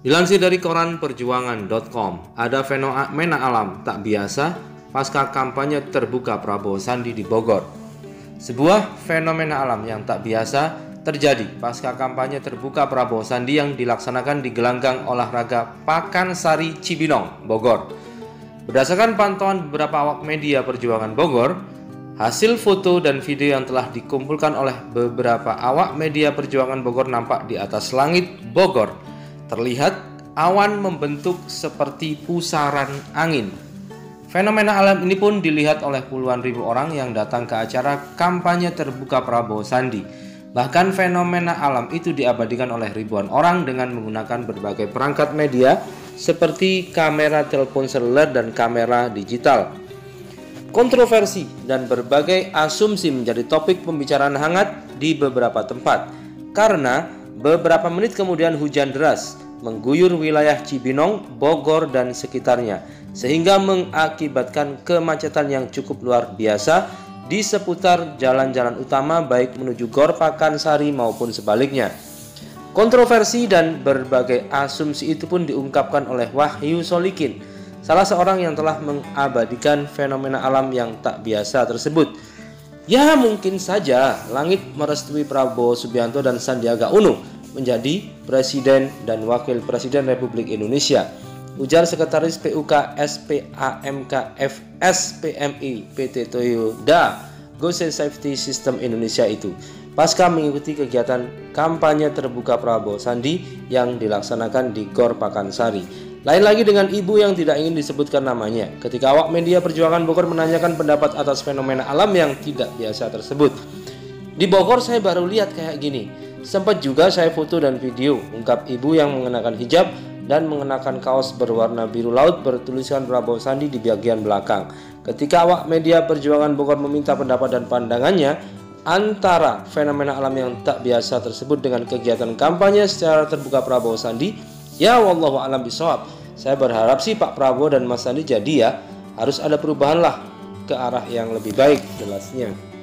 Dilansir dari koran perjuangan.com, ada fenomena alam tak biasa pasca kampanye terbuka Prabowo Sandi di Bogor. Sebuah fenomena alam yang tak biasa terjadi pasca kampanye terbuka Prabowo Sandi yang dilaksanakan di gelanggang olahraga Pakansari Cibinong, Bogor. Berdasarkan pantauan beberapa awak media perjuangan Bogor, hasil foto dan video yang telah dikumpulkan oleh beberapa awak media perjuangan Bogor nampak di atas langit Bogor. Terlihat awan membentuk seperti pusaran angin. Fenomena alam ini pun dilihat oleh puluhan ribu orang yang datang ke acara kampanye terbuka Prabowo Sandi. Bahkan fenomena alam itu diabadikan oleh ribuan orang dengan menggunakan berbagai perangkat media seperti kamera telepon seluler dan kamera digital. Kontroversi dan berbagai asumsi menjadi topik pembicaraan hangat di beberapa tempat karena beberapa menit kemudian hujan deras mengguyur wilayah Cibinong, Bogor dan sekitarnya sehingga mengakibatkan kemacetan yang cukup luar biasa di seputar jalan-jalan utama baik menuju Gor Pakansari maupun sebaliknya. Kontroversi dan berbagai asumsi itu pun diungkapkan oleh Wahyu Solikin, salah seorang yang telah mengabadikan fenomena alam yang tak biasa tersebut. Ya, mungkin saja langit merestui Prabowo Subianto dan Sandiaga Uno menjadi Presiden dan Wakil Presiden Republik Indonesia, ujar Sekretaris PUK SPAMKFS PMI PT Toyoda Gose Safety System Indonesia itu pasca mengikuti kegiatan kampanye terbuka Prabowo Sandi yang dilaksanakan di Gor Pakansari. Lain lagi dengan ibu yang tidak ingin disebutkan namanya ketika awak media perjuangan Bogor menanyakan pendapat atas fenomena alam yang tidak biasa tersebut. Di Bogor saya baru lihat kayak gini. Sempat juga saya foto dan video, ungkap ibu yang mengenakan hijab dan mengenakan kaos berwarna biru laut bertuliskan Prabowo Sandi di bagian belakang. Ketika awak media perjuangan Bogor meminta pendapat dan pandangannya antara fenomena alam yang tak biasa tersebut dengan kegiatan kampanye secara terbuka Prabowo Sandi, ya wallahu alam bisawab. Saya berharap sih Pak Prabowo dan Mas Sandi jadi ya harus ada perubahan lah ke arah yang lebih baik, jelasnya.